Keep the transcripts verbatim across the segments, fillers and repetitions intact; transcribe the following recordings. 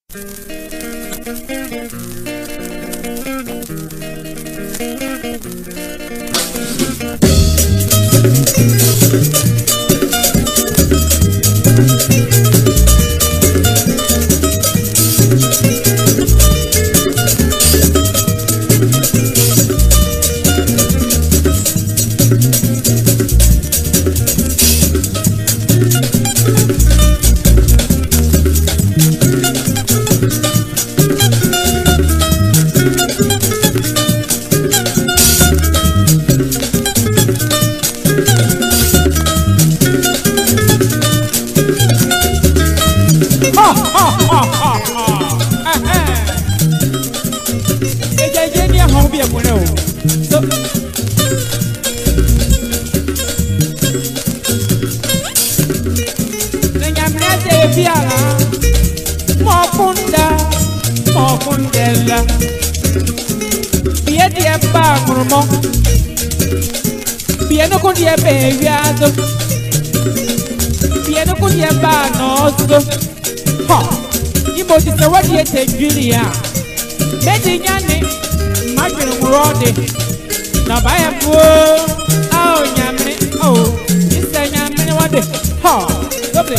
Piano con die beviado, piano con die banoso. Ha, I moti se wadi e te Julia. Meti nyane, magno murode. Na baya po, oh nyamne, oh, isa nyamne wade. Ha, doble.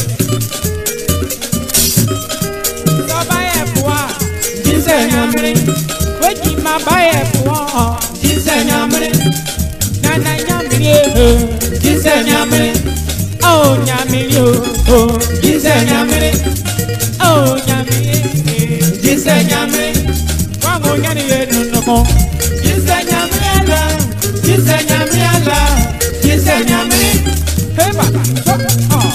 So baya po, isa nyamne. Weki ma baya po, isa nyamne. Na nyamile, Gyese Nyamenle, oh nyamile, oh Gyese Nyamenle, oh nyamile, Gyese Nyamenle, wangu nyani yenu noko, Gyese Nyamenle, Gyese Nyamenle, Gyese Nyamenle, hey baba, so oh.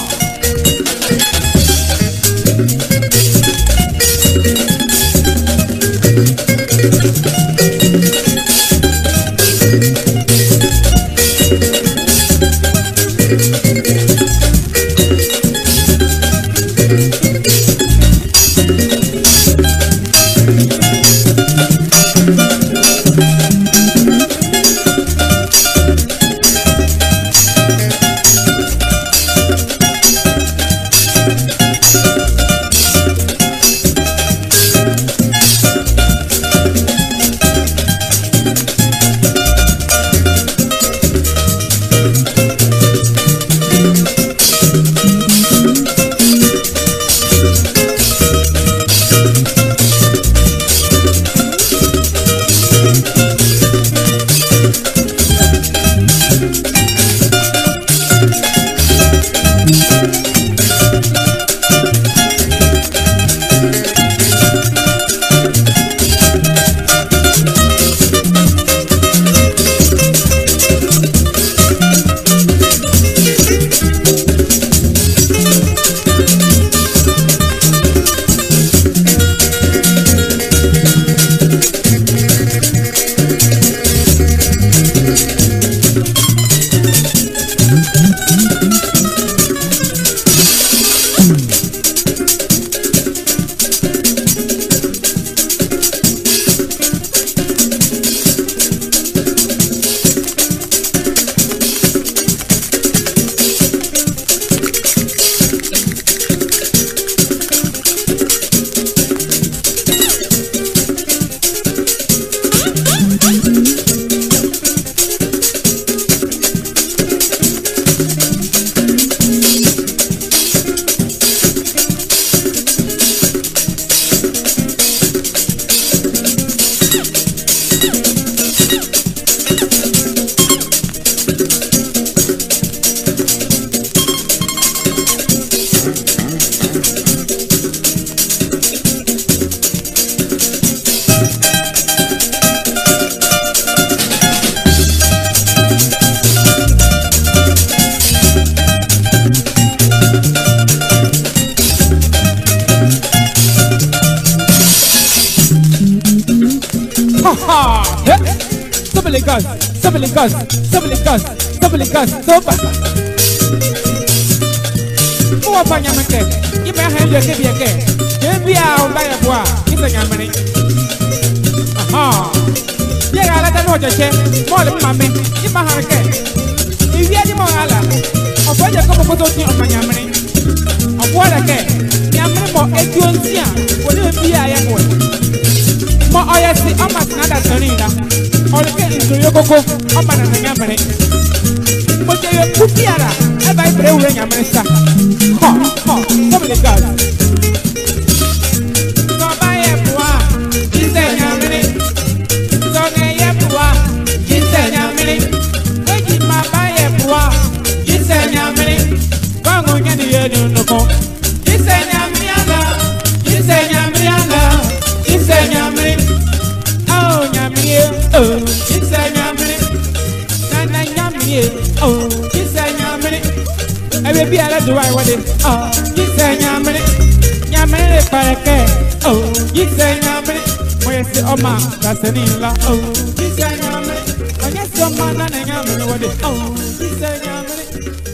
Somebody goes, somebody goes, somebody goes, somebody goes, sopa. Mua pa nyamake, ibe hende ke bieke. Ebia o ba ya boa, Gyese Nyamenle. Aha. Ye ala ta no jeche, mo le mame, iba harake. Iwi adi mo ala. Oboje ko ko ti o Nyamenle. Obo ala ke. Nyamenle mo eduonsia, wo le bia da sonina. Ol ke nzo koko o ba na nyamere. Mo je yo kupiara e ba ibre ure nyamere sa. Ha ha come the god. No ba ye bua Gyese Nyamenle. So ne ye bua Gyese Nyamenle. Eji ma ba ye bua Gyese Nyamenle. Ba ngo nyani ye no ko. Gyese Nyamenle. Gyese Nyamenle. Gyese Nyamenle. Oh Nyamenle. Oh Gyese Nyamenle. Na na Nyamenle. Oh Gyese Nyamenle. Ebe bi ala do I want it. Oh Gyese Nyamenle. Nyamenle pareke. Oh Gyese Nyamenle. Moye se oma kasenila. Oh Gyese Nyamenle. Anya se oma na Nyamenle wade. Oh Gyese Nyamenle.